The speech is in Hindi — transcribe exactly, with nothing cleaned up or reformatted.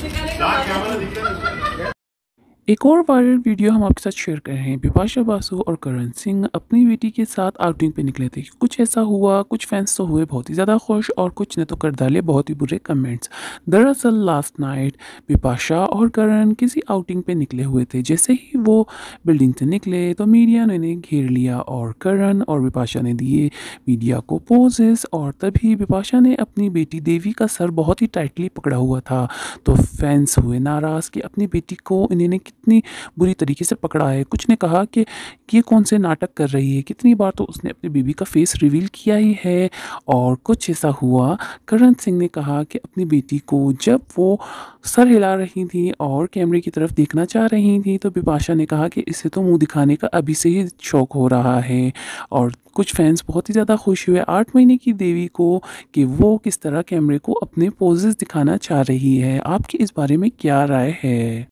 एक और वायरल वीडियो हम आपके साथ शेयर कर रहे हैं। बिपाशा बासु और करण सिंह अपनी बेटी के साथ आउटिंग पे निकले थे। कुछ ऐसा हुआ, कुछ फैंस तो हुए बहुत ही ज़्यादा खुश और कुछ ने तो कर डाले बहुत ही बुरे कमेंट्स। दरअसल लास्ट नाइट बिपाशा और करण किसी आउटिंग पे निकले हुए थे। जैसे ही वो बिल्डिंग से निकले तो मीडिया ने इन्हें घेर लिया और करण और बिपाशा ने दिए मीडिया को पोजेस, और तभी बिपाशा ने अपनी बेटी देवी का सर बहुत ही टाइटली पकड़ा हुआ था। तो फैंस हुए नाराज़ कि अपनी बेटी को इन्होंने कितनी बुरी तरीके से पकड़ा है। कुछ ने कहा कि ये कौन से नाटक कर रही है, कितनी बार तो उसने अपनी बीबी का फेस रिवील किया ही है। और कुछ ऐसा हुआ, करण सिंह ने कहा कि अपनी बेटी को जब वो सर हिला रही थी और कैमरे की तरफ देखना चाह रही थी तो बिपाशा ने कहा कि इसे तो मुंह दिखाने का अभी से ही शौक हो रहा है। और कुछ फैंस बहुत ही ज़्यादा खुश हुए आठ महीने की देवी को कि वो किस तरह कैमरे को अपने पोजेस दिखाना चाह रही है। आपकी इस बारे में क्या राय है?